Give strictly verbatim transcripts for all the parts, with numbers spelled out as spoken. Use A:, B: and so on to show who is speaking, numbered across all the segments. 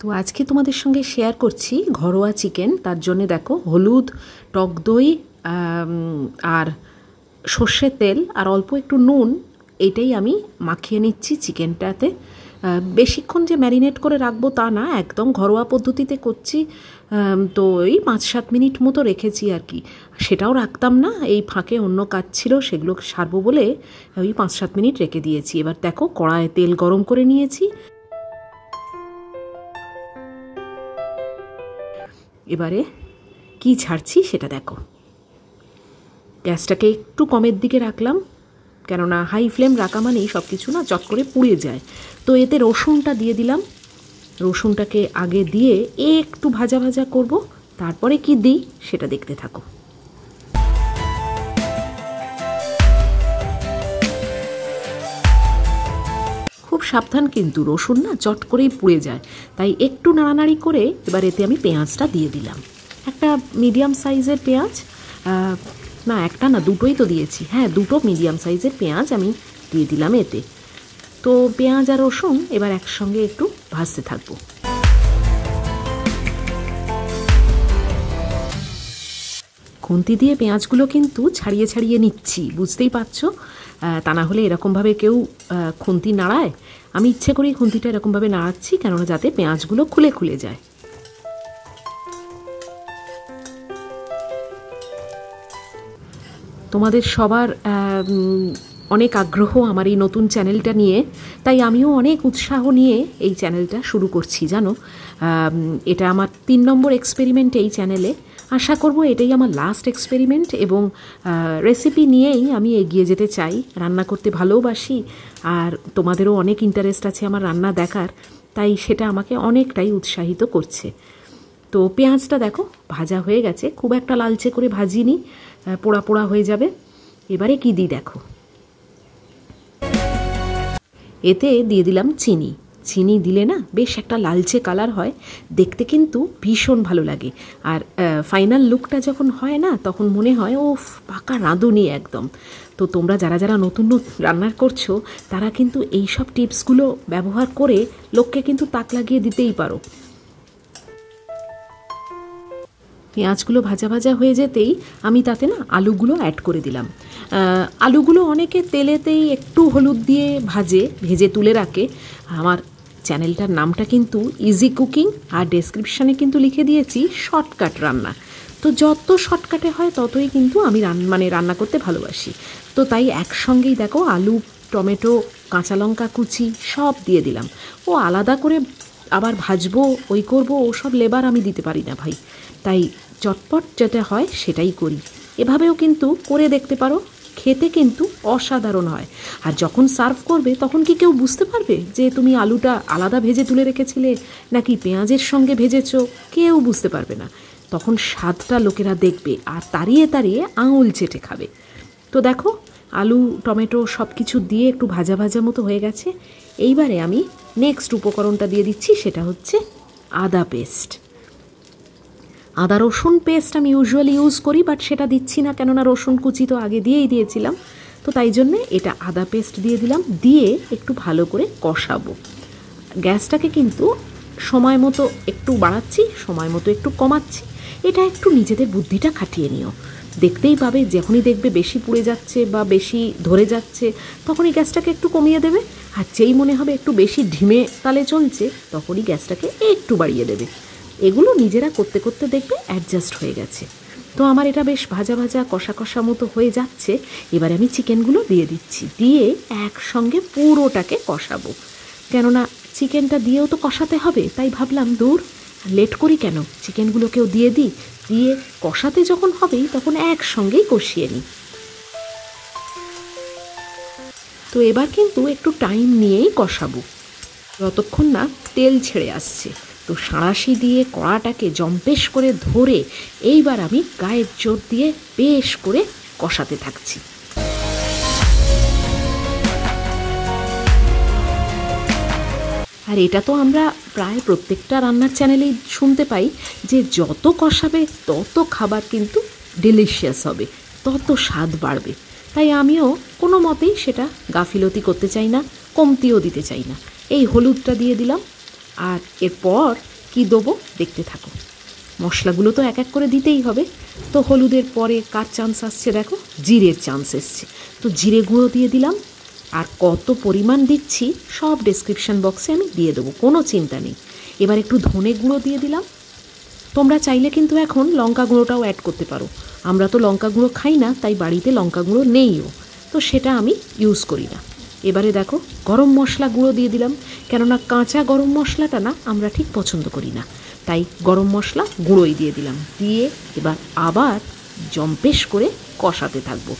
A: তো আজকে তোমাদের সঙ্গে শেয়ার করছি ঘরোয়া চিকেন। তার জন্য দেখো হলুদ, টক দই আর সর্ষের তেল আর অল্প একটু নুন, এটাই আমি মাখিয়ে নিচ্ছি চিকেনটাতে। বেশিক্ষণ যে ম্যারিনেট করে রাখবো তা না, একদম ঘরোয়া পদ্ধতিতে করছি। তো এই পাঁচ সাত মিনিট মতো রেখেছি আর কি, সেটাও রাখতাম না, এই ফাঁকে অন্য কাজ ছিল সেগুলো সারবো বলে ওই পাঁচ সাত মিনিট রেখে দিয়েছি। এবার দেখো কড়ায় তেল গরম করে নিয়েছি। এবারে কি ছাড়ছি সেটা দেখো। গ্যাসটাকে একটু কমের দিকে রাখলাম, কেননা হাই ফ্লেম রাখা মানেই সব কিছু না চট করে পুড়ে যায়। তো এতে রসুনটা দিয়ে দিলাম। রসুনটাকে আগে দিয়ে একটু ভাজা ভাজা করব, তারপরে কি দিই সেটা দেখতে থাকো। খুব সাবধান কিন্তু, রসুন না চট করেই পুড়ে যায়, তাই একটু নাড়ানাড়ি করে এবার এতে আমি পেঁয়াজটা দিয়ে দিলাম। একটা মিডিয়াম সাইজের পেঁয়াজ, না একটা না দুটোই তো দিয়েছি, হ্যাঁ দুটো মিডিয়াম সাইজের পেঁয়াজ আমি দিয়ে দিলাম এতে। তো পেঁয়াজ আর রসুন এবার একসঙ্গে একটু ভাজতে থাকবো। খুন্তি দিয়ে পেঁয়াজগুলো কিন্তু ছাড়িয়ে ছাড়িয়ে নিচ্ছি, বুঝতেই পারছো। তা না হলে এরকমভাবে কেউ খুন্তি নাড়ায়? আমি ইচ্ছে করেই খুন্তিটা এরকমভাবে নাড়াচ্ছি, কেননা যাতে পেঁয়াজগুলো খুলে খুলে যায়। তোমাদের সবার অনেক আগ্রহ আমার এই নতুন চ্যানেলটা নিয়ে, তাই আমিও অনেক উৎসাহ নিয়ে এই চ্যানেলটা শুরু করছি জানো। এটা আমার তিন নম্বর এক্সপেরিমেন্ট এই চ্যানেলে। আশা করব এটাই আমার লাস্ট এক্সপেরিমেন্ট, এবং রেসিপি নিয়েই আমি এগিয়ে যেতে চাই। রান্না করতে ভালোবাসি, আর তোমাদেরও অনেক ইন্টারেস্ট আছে আমার রান্না দেখার, তাই সেটা আমাকে অনেকটাই উৎসাহিত করছে। তো পেঁয়াজটা দেখো ভাজা হয়ে গেছে, খুব একটা লালচে করে ভাজিনি, পোড়া পোড়া হয়ে যাবে। এবারে কি দিই দেখো, এতে দিয়ে দিলাম চিনি। চিনি দিলে না বেশ একটা লালচে কালার হয়, দেখতে কিন্তু ভীষণ ভালো লাগে। আর ফাইনাল লুকটা যখন হয় না, তখন মনে হয় ও পাকা রাঁধুনি একদম। তো তোমরা যারা যারা নতুন নতুন রান্না করছো, তারা কিন্তু এই সব টিপসগুলো ব্যবহার করে লোককে কিন্তু তাক লাগিয়ে দিতেই পারো। পেঁয়াজগুলো ভাজা ভাজা হয়ে যেতেই আমি তাতে না আলুগুলো অ্যাড করে দিলাম। আলুগুলো অনেকে তেলেতেই একটু হলুদ দিয়ে ভাজে, ভেজে তুলে রাখে। আমার চ্যানেলটার নামটা কিন্তু ইজি কুকিং, আর ডেসক্রিপশানে কিন্তু লিখে দিয়েছি শর্টকাট রান্না। তো যত শর্টকাটে হয় ততই কিন্তু আমি রান মানে রান্না করতে ভালোবাসি। তো তাই একসঙ্গেই দেখো আলু, টমেটো, কাঁচা লঙ্কা কুচি সব দিয়ে দিলাম। ও আলাদা করে আবার ভাজবো, ওই করবো, ওসব লেবার আমি দিতে পারি না ভাই, তাই চটপট যেটা হয় সেটাই করি। এভাবেও কিন্তু করে দেখতে পারো, খেতে কিন্তু অসাধারণ হয়। আর যখন সার্ভ করবে তখন কি কেউ বুঝতে পারবে যে তুমি আলুটা আলাদা ভেজে তুলে রেখেছিলে নাকি পেঁয়াজের সঙ্গে ভেজেছো? কেউ বুঝতে পারবে না। তখন স্বাদটা লোকেরা দেখবে আর তাড়িয়ে তাড়িয়ে আঙুল চেটে খাবে। তো দেখো আলু, টমেটো সব কিছু দিয়ে একটু ভাজা ভাজা মতো হয়ে গেছে। এইবারে আমি নেক্সট উপকরণটা দিয়ে দিচ্ছি, সেটা হচ্ছে আদা পেস্ট। আদা রসুন পেস্ট আমি ইউজুয়ালি ইউজ করি, বাট সেটা দিচ্ছি না, কেননা রসুন কুচি তো আগে দিয়েই দিয়েছিলাম। তো তাই জন্যে এটা আদা পেস্ট দিয়ে দিলাম, দিয়ে একটু ভালো করে কষাবো। গ্যাসটাকে কিন্তু সময় মতো একটু বাড়াচ্ছি, সময় মতো একটু কমাচ্ছি। এটা একটু নিজেদের বুদ্ধিটা খাটিয়ে নিও, দেখতেই পাবে যখনই দেখবে বেশি পুড়ে যাচ্ছে বা বেশি ধরে যাচ্ছে, তখনই গ্যাসটাকে একটু কমিয়ে দেবে। আর যেই মনে হবে একটু বেশি ধিমে তালে চলছে, তখনই গ্যাসটাকে একটু বাড়িয়ে দেবে। এগুলো নিজেরা করতে করতে দেখবে অ্যাডজাস্ট হয়ে গেছে। তো আমার এটা বেশ ভাজা ভাজা কষা কষা মতো হয়ে যাচ্ছে। এবারে আমি চিকেনগুলো দিয়ে দিচ্ছি, দিয়ে একসঙ্গে পুরোটাকে কষাবো। কেননা চিকেনটা দিয়েও তো কষাতে হবে, তাই ভাবলাম দূর লেট করি কেন, চিকেনগুলোকেও দিয়ে দিই, দিয়ে কষাতে যখন হবেই তখন একসঙ্গেই কষিয়ে নিই। তো এবার কিন্তু একটু টাইম নিয়েই কষাবো, যতক্ষণ না তেল ছেড়ে আসছে। তো সাঁড়াশি দিয়ে কড়াটাকে জম্পেশ করে ধরে এইবার আমি গায়ের জোর দিয়ে বেশ করে কষাতে থাকছি। আর এটা তো আমরা প্রায় প্রত্যেকটা রান্নার চ্যানেলেই শুনতে পাই যে যত কষাবে তত খাবার কিন্তু ডিলিশিয়াস হবে, তত স্বাদ বাড়বে। তাই আমিও কোনো মতেই সেটা গাফিলতি করতে চাই না, কমতিও দিতে চাই না। এই হলুদটা দিয়ে দিলাম, আর এরপর কি দেবো দেখতে থাকো। মশলাগুলো তো এক এক করে দিতেই হবে। তো হলুদের পরে কার চান্স আসছে দেখো, জিরের চান্স এসছে। তো জিরে গুঁড়ো দিয়ে দিলাম, আর কত পরিমাণ দিচ্ছি সব ডেসক্রিপশান বক্সে আমি দিয়ে দেবো, কোনো চিন্তা নেই। এবার একটু ধনে গুঁড়ো দিয়ে দিলাম। তোমরা চাইলে কিন্তু এখন লঙ্কা গুঁড়োটাও অ্যাড করতে পারো। আমরা তো লঙ্কা গুঁড়ো খাই না, তাই বাড়িতে লঙ্কা গুঁড়ো নেইও, তো সেটা আমি ইউজ করি না। এবারে দেখো গরম মশলা গুঁড়ো দিয়ে দিলাম, কেননা কাঁচা গরম মশলাটা না আমরা ঠিক পছন্দ করি না, তাই গরম মশলা গুঁড়োই দিয়ে দিলাম। দিয়ে এবার আবার জম্পেশ করে কষাতে থাকবো।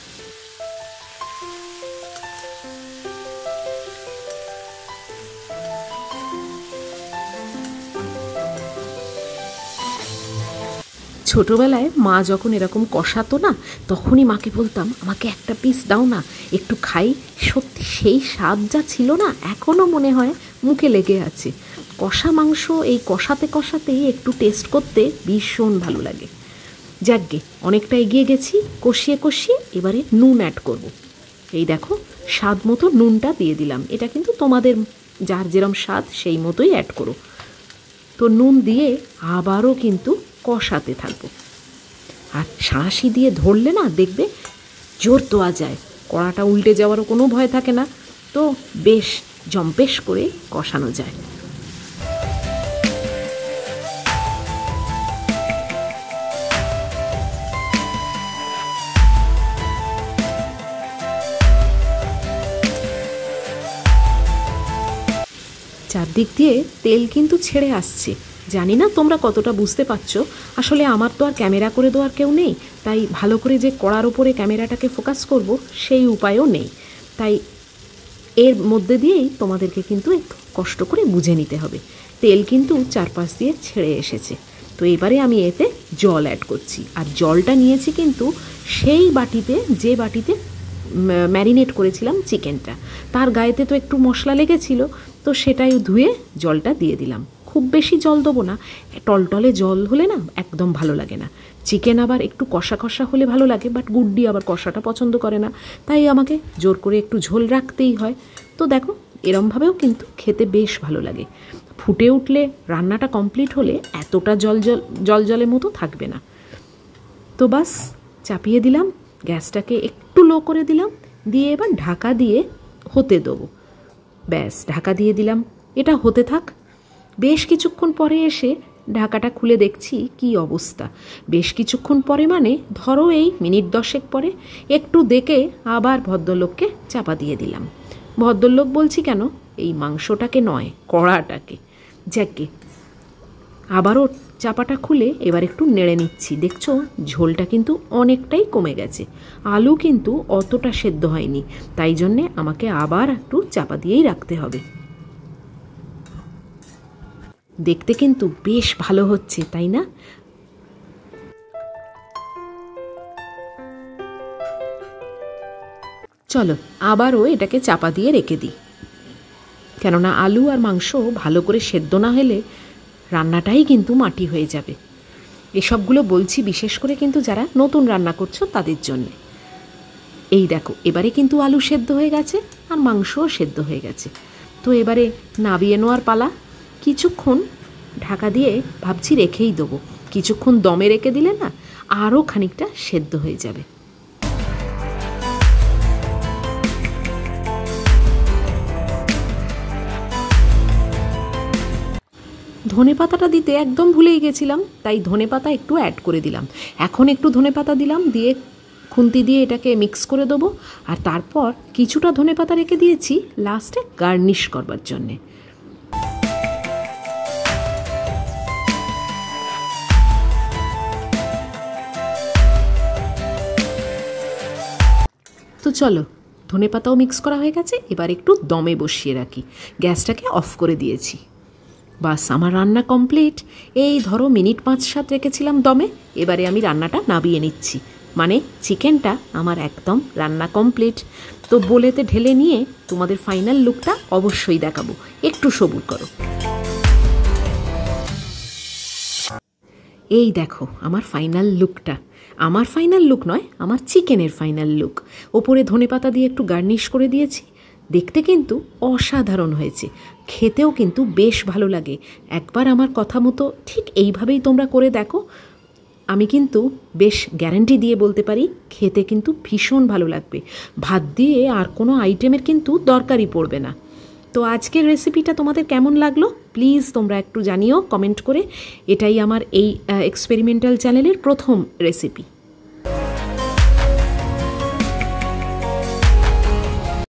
A: ছোটোবেলায় মা যখন এরকম কষাতো না, তখনই মাকে বলতাম আমাকে একটা পিস দাও না, একটু খাই। সত্যি সেই স্বাদ যা ছিল না, এখনও মনে হয় মুখে লেগে আছে। কষা মাংস এই কষাতে কষাতেই একটু টেস্ট করতে ভীষণ ভালো লাগে। যাকগে, অনেকটা এগিয়ে গেছি কষিয়ে কষিয়ে। এবারে নুন অ্যাড করব। এই দেখো স্বাদ মতো নুনটা দিয়ে দিলাম। এটা কিন্তু তোমাদের যার যেরম স্বাদ সেই মতোই অ্যাড করো। তো নুন দিয়ে আবারও কিন্তু কষাতে থাকবো। আর শাঁসি দিয়ে ধরলে না দেখবে জোর তোয়া যায়, কড়াটা উল্টে যাওয়ারও কোনো ভয় থাকে না। তো বেশ জম্পেশ করে কষানো যায়। চারদিক দিয়ে তেল কিন্তু ছেড়ে আসছে। জানি না তোমরা কতটা বুঝতে পারছো। আসলে আমার তো আর ক্যামেরা করে দেওয়ার কেউ নেই, তাই ভালো করে যে কড়ার ওপরে ক্যামেরাটাকে ফোকাস করব সেই উপায়ও নেই। তাই এর মধ্যে দিয়েই তোমাদেরকে কিন্তু একটু কষ্ট করে বুঝে নিতে হবে। তেল কিন্তু চারপাশ দিয়ে ছেড়ে এসেছে। তো এবারে আমি এতে জল অ্যাড করছি। আর জলটা নিয়েছি কিন্তু সেই বাটিতে যে বাটিতে ম্যারিনেট করেছিলাম চিকেনটা, তার গায়েতে তো একটু মশলা লেগেছিল, তো সেটাই ধুয়ে জলটা দিয়ে দিলাম। খুব বেশি জল দেবো না, টলটলে জল হলে না একদম ভালো লাগে না। চিকেন আবার একটু কষা কষা হলে ভালো লাগে, বাট গুড্ডি আবার কষাটা পছন্দ করে না, তাই আমাকে জোর করে একটু ঝোল রাখতেই হয়। তো দেখো এরমভাবেও কিন্তু খেতে বেশ ভালো লাগে। ফুটে উঠলে রান্নাটা কমপ্লিট হলে এতটা জল জল জল জলের মতো থাকবে না। তো বাস চাপিয়ে দিলাম, গ্যাসটাকে একটু লো করে দিলাম, দিয়ে এবার ঢাকা দিয়ে হতে দেবো। ব্যাস ঢাকা দিয়ে দিলাম, এটা হতে থাক। বেশ কিছুক্ষণ পরে এসে ঢাকাটা খুলে দেখছি কি অবস্থা। বেশ কিছুক্ষণ পরে মানে ধরো এই মিনিট দশেক পরে একটু দেখে আবার ভদ্রলোককে চাপা দিয়ে দিলাম। ভদ্রলোক বলছি কেন, এই মাংসটাকে নয় কড়াটাকে। যাকে আবারও চাপাটা খুলে এবার একটু নেড়ে নিচ্ছি। দেখছো ঝোলটা কিন্তু অনেকটাই কমে গেছে, আলু কিন্তু অতটা সেদ্ধ হয়নি, তাই জন্যে আমাকে আবার একটু চাপা দিয়েই রাখতে হবে। দেখতে কিন্তু বেশ ভালো হচ্ছে, তাই না? চলো আবারও এটাকে চাপা দিয়ে রেখে দিই, কেননা আলু আর মাংস ভালো করে সেদ্ধ না হলে রান্নাটাই কিন্তু মাটি হয়ে যাবে। এসবগুলো বলছি বিশেষ করে কিন্তু যারা নতুন রান্না করছো তাদের জন্যে। এই দেখো এবারে কিন্তু আলু সেদ্ধ হয়ে গেছে আর মাংসও সেদ্ধ হয়ে গেছে। তো এবারে নাবিয়ে নেওয়ার পালা। কিছুক্ষণ ঢাকা দিয়ে ভাবছি রেখেই দেবো, কিছুক্ষণ দমে রেখে দিলে না আরও খানিকটা সেদ্ধ হয়ে যাবে। ধনেপাতাটা দিতে একদম ভুলেই গেছিলাম, তাই ধনেপাতা একটু অ্যাড করে দিলাম। এখন একটু ধনেপাতা দিলাম, দিয়ে খুন্তি দিয়ে এটাকে মিক্স করে দেবো। আর তারপর কিছুটা ধনেপাতা রেখে দিয়েছি লাস্টে গার্নিশ করবার জন্যে। তো চলো ধনেপাতাও মিক্স করা হয়ে গেছে, এবার একটু দমে বসিয়ে রাখি। গ্যাসটাকে অফ করে দিয়েছি। বাস আমার রান্না কমপ্লিট। এই ধরো মিনিট পাঁচ সাত রেখেছিলাম দমে, এবারে আমি রান্নাটা নাবিয়ে নিচ্ছি। মানে চিকেনটা আমার একদম রান্না কমপ্লিট। তো বোলেতে ঢেলে নিয়ে তোমাদের ফাইনাল লুকটা অবশ্যই দেখাবো, একটু সবুর করো। এই দেখো আমার ফাইনাল লুকটা। আমার ফাইনাল লুক নয়, আমার চিকেনের ফাইনাল লুক। ওপরে ধনেপাতা দিয়ে একটু গার্নিশ করে দিয়েছি, দেখতে কিন্তু অসাধারণ হয়েছে, খেতেও কিন্তু বেশ ভালো লাগে। একবার আমার কথা মতো ঠিক এইভাবেই তোমরা করে দেখো, আমি কিন্তু বেশ গ্যারান্টি দিয়ে বলতে পারি খেতে কিন্তু ভীষণ ভালো লাগবে। ভাত দিয়ে আর কোনো আইটেমের কিন্তু দরকারই পড়বে না। তো আজকের রেসিপিটা তোমাদের কেমন লাগলো প্লিজ তোমরা একটু জানিও কমেন্ট করে। এটাই আমার এই এক্সপেরিমেন্টাল চ্যানেলের প্রথম রেসিপি।